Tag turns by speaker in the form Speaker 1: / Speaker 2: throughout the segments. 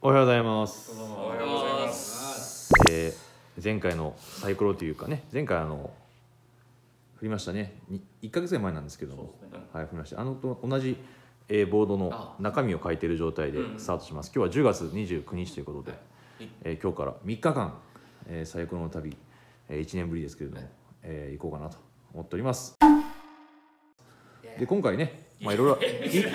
Speaker 1: おはようございます。
Speaker 2: おはようございます。
Speaker 1: 前回のサイコロというかね、前回振りましたね。1ヶ月ぐらい前なんですけども、はい、振りました。と同じ、ボードの中身を書いている状態でスタートします。今日は10月29日ということで、今日から3日間、サイコロの旅、1年ぶりですけれども、行こうかなと思っております。で今回ね、いろいろ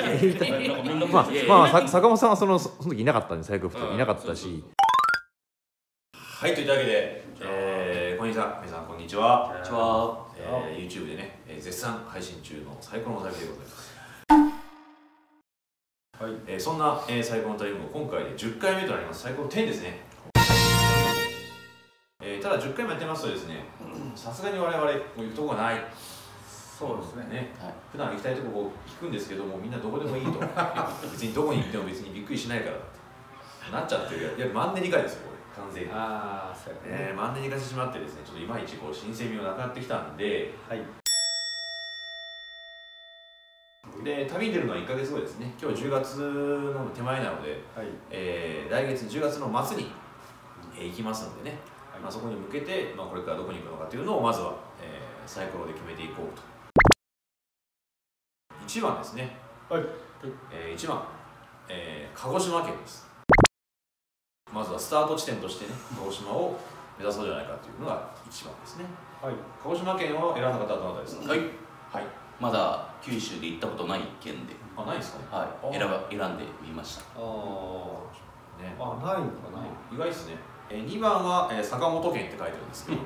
Speaker 1: 坂本さんはその時いなかったんで、サイクルいなかったし。はい、というわけで、こんにちは、皆さんこんにちは。
Speaker 2: こんにちは。
Speaker 1: YouTube でね、絶賛配信中のサイコロの旅でございます。はい、そんな、サイコロの旅も今回で10回目となります。サイコロ10ですね。ただ10回もやってますとですね、さすがに我々もう行くとこがない。そうですね。普段行きたいところを聞くんですけども、みんなどこでもいいと。別にどこに行っても別にびっくりしないからってなっちゃってる。いや、マンネリ化ですよ、これ、完全に。マンネリ化してしまってですね、ちょっといまいち新鮮味がなくなってきたんで、で、旅に出るのは1ヶ月後ですね。今日10月の手前なので、来月10月の末に行きますのでね、そこに向けて、これからどこに行くのかというのをまずはサイコロで決めていこうと。1番ですね。1番、鹿児島県です。まずはスタート地点としてね、鹿児島を目指そうじゃないかというのが1番ですね。鹿児島県を選んだ方はどなたですか？
Speaker 2: まだ九州で行ったことない県で。
Speaker 1: ないですか？
Speaker 2: 選んでみました。
Speaker 3: ないのかな。
Speaker 1: 意外ですね。2番は坂本県って書いてあるんですけど。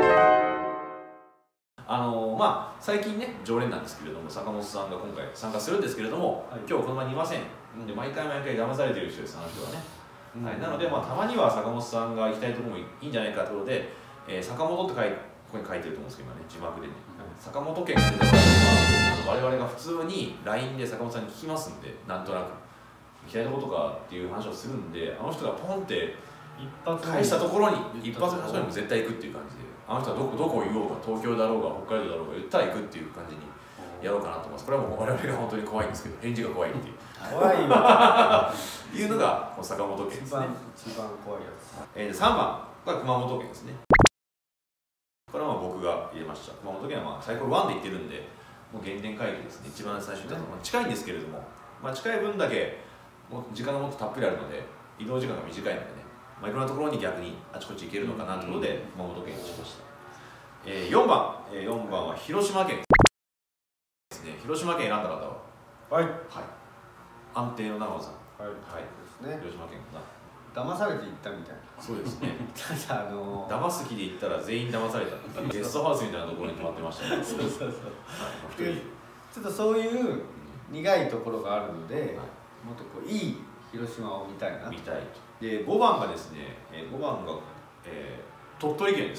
Speaker 1: 最近ね、常連なんですけれども、坂本さんが今回参加するんですけれども、今日この場にいません。で、毎回騙されてる人です、あの人はね。なので、たまには坂本さんが行きたいところもいいんじゃないかということで、坂本ってここに書いてると思うんですけど、今ね、字幕でね。坂本県が出た場合は、我々が普通に LINE で坂本さんに聞きますんで、なんとなく。行きたいところとかっていう話をするんで、あの人がポンって返したところに、一発の人にも絶対行くっていう感じで。あの人はどこを言おうが、東京だろうが北海道だろうが言ったら行くっていう感じにやろうかなと思います。これはもう我々が本当に怖いんですけど、返事が怖いっていう
Speaker 3: 怖いわ
Speaker 1: いうのが坂本県ですね。
Speaker 3: 一番怖いやつ。
Speaker 1: 3番が熊本県ですね。これは僕が入れました。熊本県はサイコロ1で行ってるんで、もう原点回帰ですね。一番最初に近いんですけれども、近い分だけもう時間がもっとたっぷりあるので、移動時間が短いのでね、いろんなところに逆にあちこち行けるのかなということで熊本県にしました。4番は広島県ですね。広島県選んだ方は安定の長野さん。広島県か
Speaker 3: な。騙されて行ったみたいな。
Speaker 1: そうですね。
Speaker 3: ただ
Speaker 1: 騙す気で行ったら全員騙された。ゲストハウスみたいなところに泊まってましたね。
Speaker 3: ちょっとそういう苦いところがあるので、もっといい広島を見たいな。
Speaker 1: で、5番がですね、5番が、鳥取県です。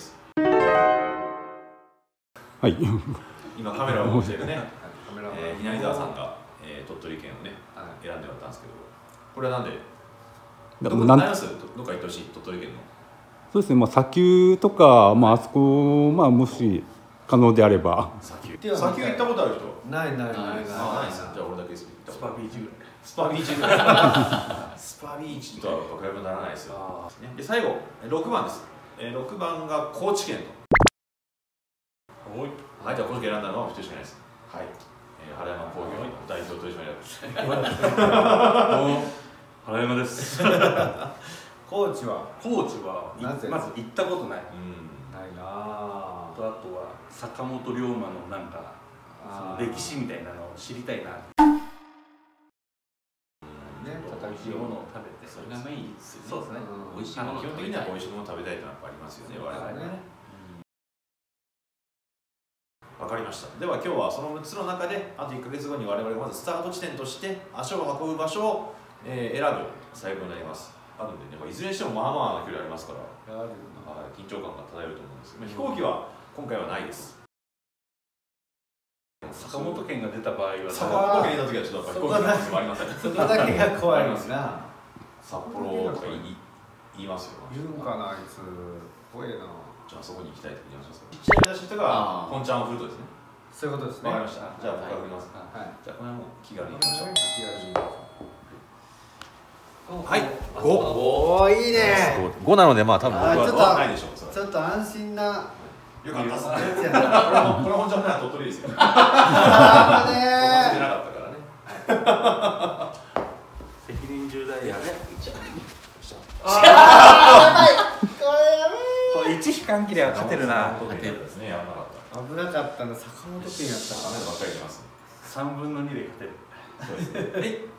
Speaker 1: 今カメラを持っているね、稲荷沢さんが、鳥取県をね、選んでもらったんですけど、これはなんでどこか行ってほしい、鳥取県の。
Speaker 4: そうですね、砂丘とか、あそこ、もし可能であれば。
Speaker 1: 砂丘行ったことある人？
Speaker 3: ない。
Speaker 1: じゃあ俺だけです。
Speaker 2: スパビーチぐらい。
Speaker 1: スパビーチぐらい。スパビーチとは比べ物にならないですよ。で、最後、6番です。6番が高知県と。じゃあ高知県選んだのは1人しかないです。原山工業の代表取締役。
Speaker 2: 原山です。
Speaker 3: 高知は
Speaker 2: まず行ったことない。
Speaker 3: ないな。
Speaker 2: あとは坂本龍馬の歴史みたいなのを知りたいな。美味しいものを食べて、それがメインですよね。そうですね。美味しいもの。
Speaker 1: 基本的には美味しいものを食べたいというのはありますよね、我々ね。わかりました。では今日はその6つの中で、あと1ヶ月後に我々がまずスタート地点として足を運ぶ場所を選ぶ最後になります。あるんでね、いずれにしてもまあな距離ありますから、緊張感が漂うと思うんですけど、飛行機は今回はないです。
Speaker 2: 坂本県が出た場合は、
Speaker 1: 坂本県にいた時はちょっと飛行機の話もありません。
Speaker 3: そこだけが怖いですな。
Speaker 1: 札幌とか言いますよ。
Speaker 3: 言うんかな、あいつ。怖いな。
Speaker 1: じゃあそこに行きたいと言いましょう。ちっちゃい目指し人がポンちゃんを振るとですね。
Speaker 3: そういうことですね。
Speaker 1: わかりました。じゃあ僕が振ります。じゃあこれはもう気軽に行きましょう。
Speaker 3: 気軽に。
Speaker 1: はい、 5。
Speaker 3: おおいいね。
Speaker 1: 5なのでまあ多分僕
Speaker 3: あちょっと
Speaker 1: はないでしょう。
Speaker 3: ちょっと安心な。
Speaker 1: よかったっすね。
Speaker 3: やつやな。
Speaker 1: これ本当は鳥取ですよ。
Speaker 3: あーね
Speaker 1: 出なかったからね。
Speaker 2: 責任重大やね。
Speaker 3: あーこれや
Speaker 2: これ1引かんきりは勝てるな。
Speaker 1: 勝てるですね。やらなかった。
Speaker 3: ばい。危なかったの坂本県やったか
Speaker 1: ダメばっかり出ます。
Speaker 2: 3分の2で勝てる。
Speaker 1: そうですね。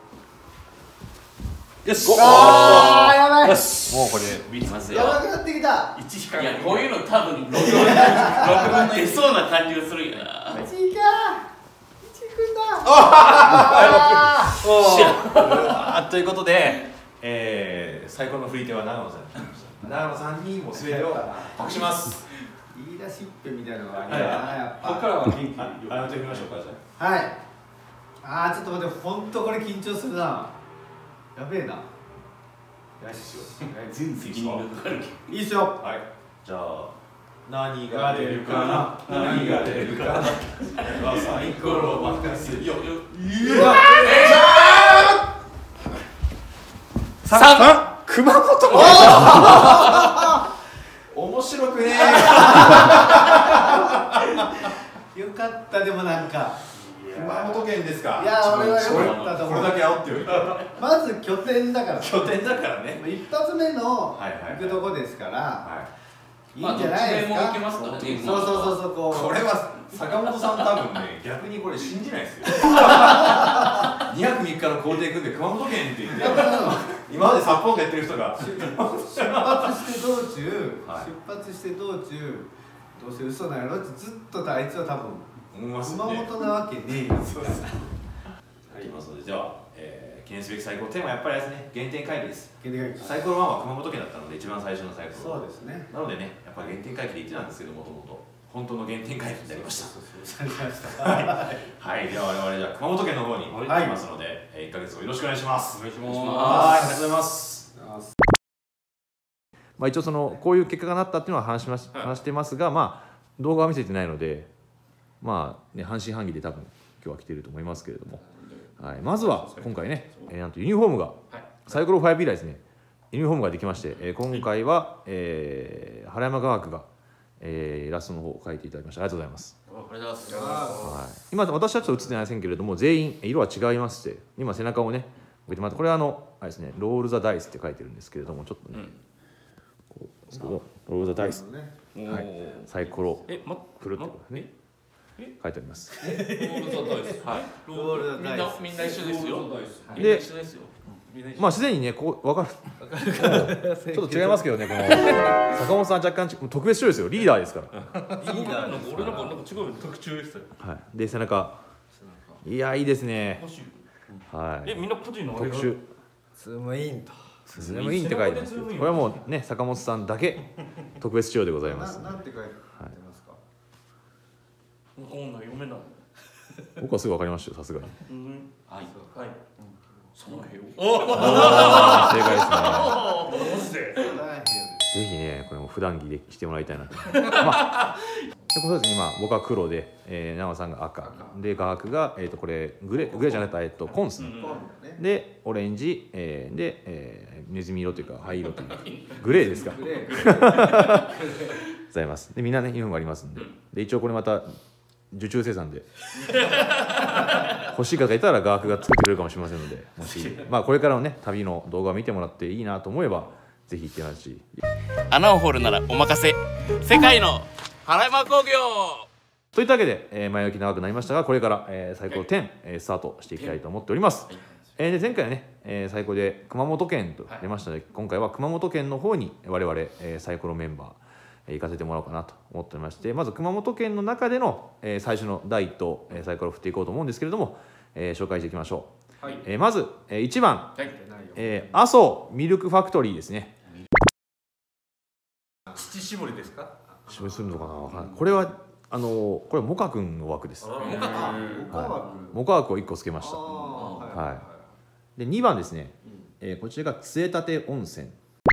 Speaker 1: よし。
Speaker 3: あーやばい。
Speaker 1: よし。もうこれビリますよ。
Speaker 3: やばくなってきた。
Speaker 2: 1引かん
Speaker 5: いや、こういうの多分6分出そうな感じがするんやな。
Speaker 3: 1位か。1位くんだ。あ
Speaker 1: あということで、最高の振り手は長野さんに来ました。長野さんにもう全てを託します。
Speaker 3: 言い出しっぺみたいなのがあるなやっぱ。
Speaker 2: ここからは元気に
Speaker 1: あやってみましょうかじゃ
Speaker 3: はい。あーちょっと待って、本当これ緊張するな。やべえな。よし。
Speaker 5: 全責任がかかるけど。
Speaker 3: いいっすよ。
Speaker 1: あ。はい。じゃあ何が出るかな。何が出るかな。サイコロ任せよ。
Speaker 3: うわ。
Speaker 5: 3。
Speaker 1: 熊本。面白くね
Speaker 3: よかったでもなんか。
Speaker 1: 熊本県ですか。
Speaker 3: いや俺はよかったと思う。
Speaker 1: これだけ煽っておいて。
Speaker 3: まず拠点だから。
Speaker 1: 拠点だからね。
Speaker 3: 一発目の
Speaker 1: はいはいはい
Speaker 3: 行くとこですから。
Speaker 1: はい
Speaker 3: いんじゃないですか。
Speaker 5: まあどっちでもいけますからね
Speaker 3: そうそうそうこう。
Speaker 1: これは坂本さん多分ね逆にこれ信じないですよ。2泊3日の工程組んで熊本県って言って今まで札幌でやってる人が
Speaker 3: 出発して道中、
Speaker 1: はい
Speaker 3: 出発して道中どうせ嘘なんやろってずっとあいつは多分
Speaker 1: 思いますね。
Speaker 3: 熊本なわけねえよみたいな。
Speaker 1: はい、ますのででは、記念すべき最高テーマはやっぱりですね原点回帰です。サイコロ1は熊本県だったので一番最初のサイコロ。
Speaker 3: そうですね。
Speaker 1: なのでねやっぱり原点回帰で言ってたんですけどもともと本当の原点回帰になりました。
Speaker 3: されました。
Speaker 1: はい、では我々じゃあ熊本県の方に行きますので、1ヶ月後よろしくお願いします。
Speaker 2: お願いし
Speaker 1: はい、あ
Speaker 2: ま
Speaker 1: りがとうございます。まあ、一応そのこういう結果がなったっていうのは話してますが、まあ動画は見せてないので、まあね半信半疑で多分今日は来ていると思いますけれども、はい、まずは今回ね、なんとユニフォームが、サイコロ5以来ですねユニフォームができまして、今回は、原山画伯が、イラストの方を描いていただきました。ありがとうございます。
Speaker 5: ありがとうございます。
Speaker 1: はい、今私たちと写ってないせんけれども全員色は違いまして今背中をね向けてもらってこれはあれですねロール・ザ・ダイスって書いてるんですけれどもちょっとね、こうですけどロール・ザ・ダイス、はい、サイコロ振るってことね書いてあります。
Speaker 5: ロールザダイス。はい。
Speaker 3: ロールザダイス
Speaker 5: みんな一緒ですよ。みんな
Speaker 1: で
Speaker 5: 一緒ですよ。
Speaker 1: まあすでにねこう分かるちょっと違いますけどねこの坂本さん若干特別賞ですよリーダーですから
Speaker 5: 俺なんか違うよ特注ですよ。
Speaker 1: はい、で背中いやいいですね。はい
Speaker 5: みんな個人の
Speaker 1: 特殊
Speaker 3: ズームインと。
Speaker 1: ズームインって書いてますけどこれはもうね坂本さんだけ特別仕様でございます。
Speaker 3: なんて書いてますか。
Speaker 5: こんなん読めない。
Speaker 1: 僕はすぐ分かりましたよさすがに。
Speaker 5: はいはい。その辺を。
Speaker 1: 正解ですね。
Speaker 5: マジで。
Speaker 1: ぜひねこれも普段着で着てもらいたいなと。まあでこれですね今僕は黒で、長尾さんが赤で画伯がこれグレーじゃなくて紺ですね。でオレンジ、で、ネズミ色というか灰色というかグレーですか。ございます。でみんなねユニフォームありますんで、で一応これまた受注生産で欲しい方がいたら画伯が作ってくれるかもしれませんので、もしまあこれからのね旅の動画を見てもらっていいなと思えばぜひ行ってほしい。
Speaker 5: 穴を掘るならお任せ。世界の原山工業。
Speaker 1: といったわけで、前置き長くなりましたがこれから、サイコロ10、スタートしていきたいと思っております。で前回はね、サイコロで熊本県と出ましたので、今回は熊本県の方に我々、サイコロメンバー、行かせてもらおうかなと思っておりまして、まず熊本県の中での、最初の第1投、サイコロを振っていこうと思うんですけれども、紹介していきましょう。まず、1番、阿蘇ミルクファクトリーですね。
Speaker 2: 乳搾りですか。
Speaker 1: 絞りするのかな、わからない。これはこれモカ君の枠です。モカ枠を1個つけました。はい。で2番ですね、こちらが杖立温泉。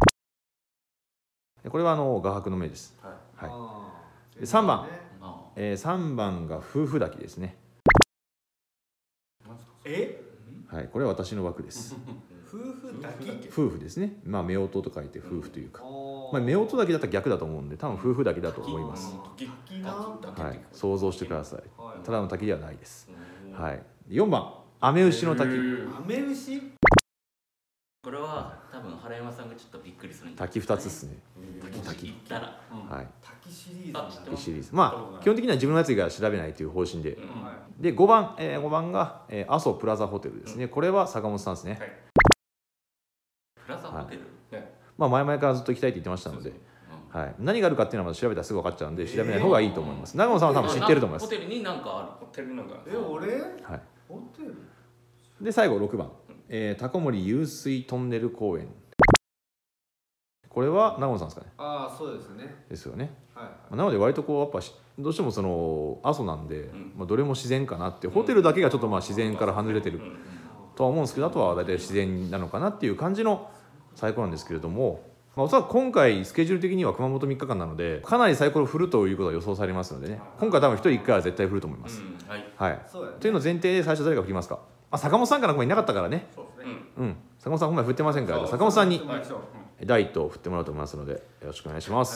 Speaker 1: これは画伯の目です。はい。で3番、3番が夫婦炊きですね。はい、これは私の枠です。 夫婦ですね。まあ夫婦と書いて夫婦というか、まあ夫婦だけだったら逆だと思うんで、多分夫婦だけだと思います。はい、想像してください。ただの滝ではないです。はい。4番、アメウシの滝。
Speaker 3: アメウシ？
Speaker 5: これは多分原山さんがちょっとびっくりするん
Speaker 1: 滝2つですね。
Speaker 5: 滝行ったら、
Speaker 1: はい。
Speaker 3: 滝シリーズ。
Speaker 1: 滝シリーズ。まあ基本的には自分のやつが調べないという方針で。で5番が阿蘇プラザホテルですね。これは坂本さんですね。
Speaker 5: プラザホテル。
Speaker 1: まあ前々からずっと行きたいって言ってましたので。はい、何があるかっていうのはまだ調べたらすぐ分かっちゃうんで調べない方がいいと思います。長野さんは多分知ってると思います。
Speaker 5: ホテルに何かある。ホテルなんか。
Speaker 3: 俺？
Speaker 1: はい。
Speaker 3: ホテル？
Speaker 1: で最後6番、タコ森湧水トンネル公園。これは長野さんですかね。
Speaker 3: ああそうですね。
Speaker 1: ですよね。
Speaker 3: はい。
Speaker 1: なので割とこうやっぱどうしてもその阿蘇なんで、まあどれも自然かなって、ホテルだけがちょっとまあ自然から離れてるとは思うんですけど、あとは大体自然なのかなっていう感じのサイコロなんですけれども。まあ、おそらく今回スケジュール的には熊本3日間なのでかなりサイコロ振るということが予想されますのでね、今回多分1人1回は絶対振ると思います。はい、というのを前提で最初誰が振りますか。坂本さんから今いなかったからね。坂本さん今回振ってませんから、坂本さんに第1投振ってもらおうと思いますのでよろしくお願いします。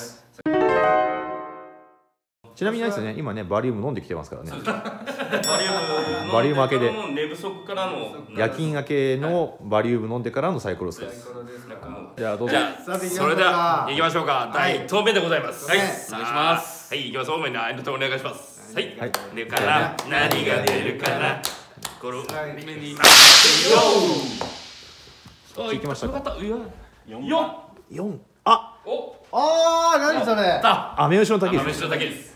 Speaker 1: ちなみにですね、今ねバリウム飲んできてますからね。バリウム明けで
Speaker 2: 寝不足からの
Speaker 1: 夜勤明けのバリウム飲んでからのサイコロです。じゃあどうぞ。
Speaker 5: じゃあそれでは行きましょうか。第1投目でございます。はい、お願いします。はい、行きます。多めにお願いします。はい、でから何が出るかな。これ目に待ってよ。
Speaker 1: 行きましたか。4。
Speaker 3: ああ何それ。
Speaker 1: アメウシの滝です。
Speaker 5: アメウシの滝です。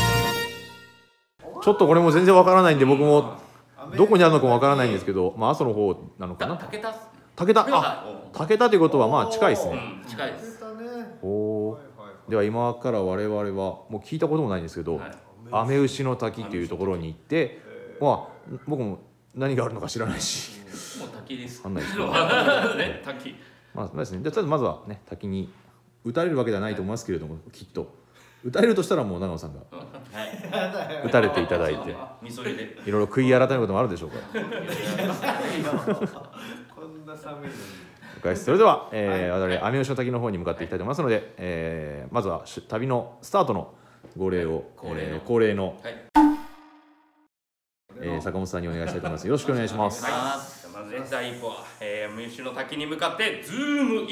Speaker 1: ちょっとこれも全然わからないんで僕もどこにあるのかもわからないんですけど、まあ阿蘇の方なのかな。
Speaker 5: 竹田。
Speaker 1: 竹田ということはまあ近いですね。
Speaker 5: 近いです。
Speaker 1: おお。では今から我々はもう聞いたこともないんですけど、アメウシの滝というところに行って、まあ僕も何があるのか知らないし。
Speaker 5: もう滝です。
Speaker 1: わかんないです。
Speaker 5: ね、滝。
Speaker 1: まあですね。じゃあまずはね滝に打たれるわけではないと思いますけれども、きっと打たれるとしたらもう長野さんが打たれていただいて、いろいろ悔い改めることもあるでしょうから。
Speaker 3: こんな寒いのに。
Speaker 1: それでは我々アメウシの滝の方に向かっていきたいと思いますので、まずは旅のスタートの号令を恒例の坂本さんにお願いしたいと思います。よろしくお願いします。
Speaker 5: まず第一歩はアメウシの滝に向かってズームイン。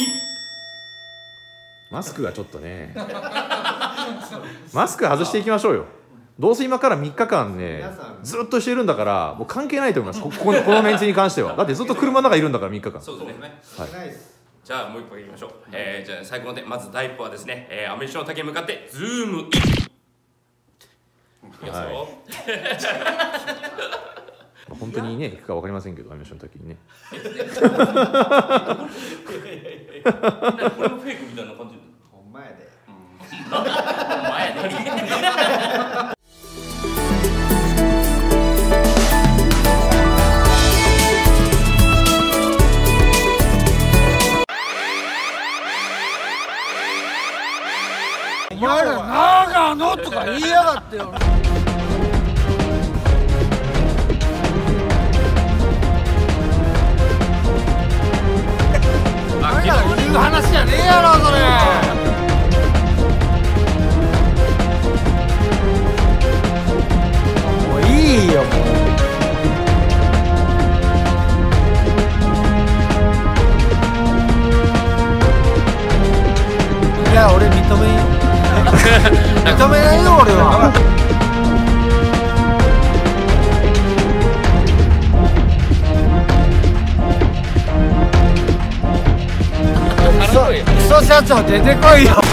Speaker 1: マスクがちょっとねマスク外していきましょうよ。どうせ今から3日間ねずっとしているんだからもう関係ないと思います。このメンツに関してはだってずっと車の中いるんだから3日間。
Speaker 5: そうですね。じゃあもう一歩いきましょう。じゃあ最後の手、まず第一歩はですね、アメウシの滝に向かってズームイン。いきますよ。
Speaker 1: 本当にね行くか分かりませんけどアメウシの滝にね。
Speaker 5: これもフェイクみたいな感じ。
Speaker 3: ほんまやで。
Speaker 5: ほんまやで。
Speaker 3: お前ら長野とか言いやがってよ。言う話じゃねえやろそれ。もういいよもう。いや俺認めんよ。認めないよ俺は。クソ社長出てこいよ。